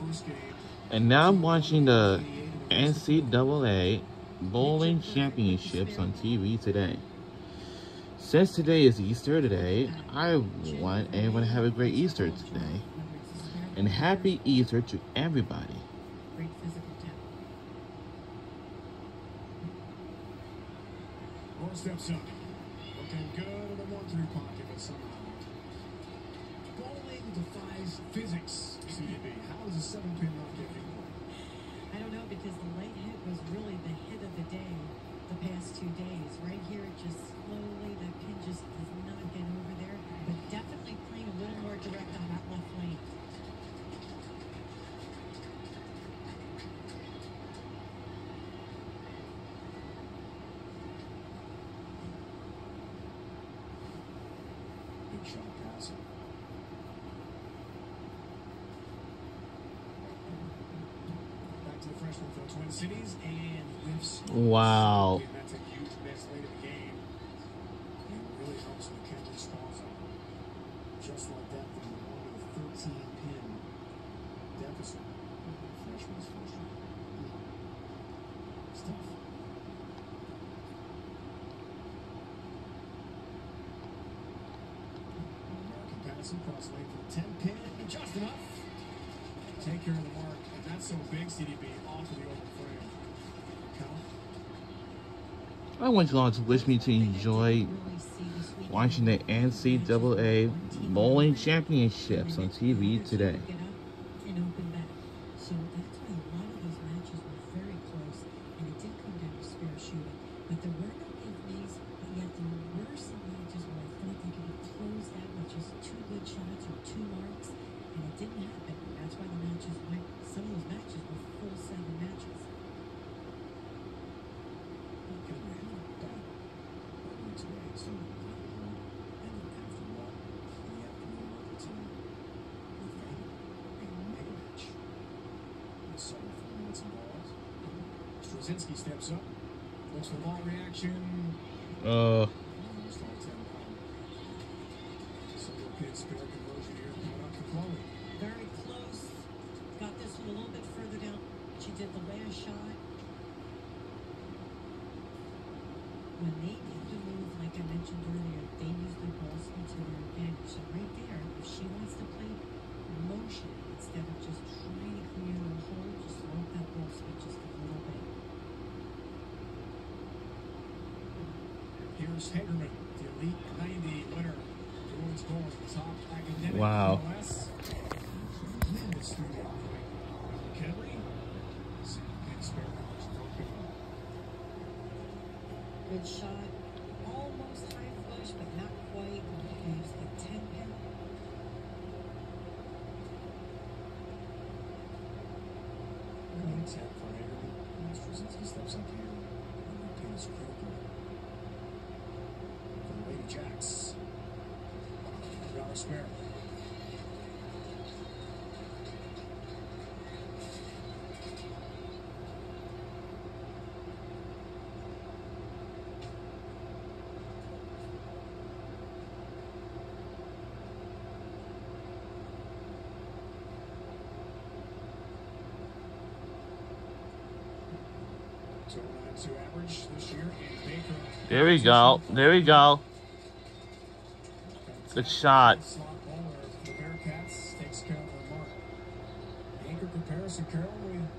And now I'm watching the NCAA Bowling Championships on TV today. Since today is Easter today, I want everyone to have a great Easter today. And happy Easter to everybody. More steps up. Looking good in the 1-3 pocket, but somehow bowling defies physics. CDB, how does a 7-pin not get hit? I don't know, because the late hit was really the hit of the day the past 2 days. Right here, it just slowly, that pin just does not get over there, but definitely playing a little more direct on that left lane. Big shot passing. Back to the freshman for the Twin Cities and lifts. Wow. That's a huge miss late in the game. And really helps McKinley Squaws out. Just like that, from the 1-13 pin deficit. Freshman's first year. It's tough. American passing cross lane for the 10 pin. Just enough. Take care of the mark. And that's so big, CDB, off of the open frame. Count. I want you all to wish me to enjoy watching the NCAA Bowling Championships on TV today. So that's why a lot of those matches were very close, and it did come down to spare shooting. But there were no big leads, but yet there were some matches where I thought they could have closed out with just 2 good shots or 2 marks, and it didn't happen. That's why the matches went, some of those matches were full 7 matches. Straczynski steps up, looks for ball reaction. Uh. Single pin spare conversion here coming up for Chloe. Very close. Got this one a little bit further down. She did the last shot. When they need to move, like I mentioned earlier, they use their ball speed to their advantage. So right there, if she wants to play motion instead of just trying to create a hole, just slow up that ball speed just a little bit. Here's Hagerman, the Elite 90 winner. Jordan's goal at the top academic. Wow. Tremendous through that point. McKinley, and spare Good shot. Almost high flush, but not quite. There's the 10 pin. Good tap for Hagerman. Straczynski steps up here. And the pin is critical. For the Lady Jacks. $1 spare. Average this year, and Baker. There we go. There we go. Good shot. Slot bowler for the Bearcats takes care of the mark. Anchor comparison, Carol.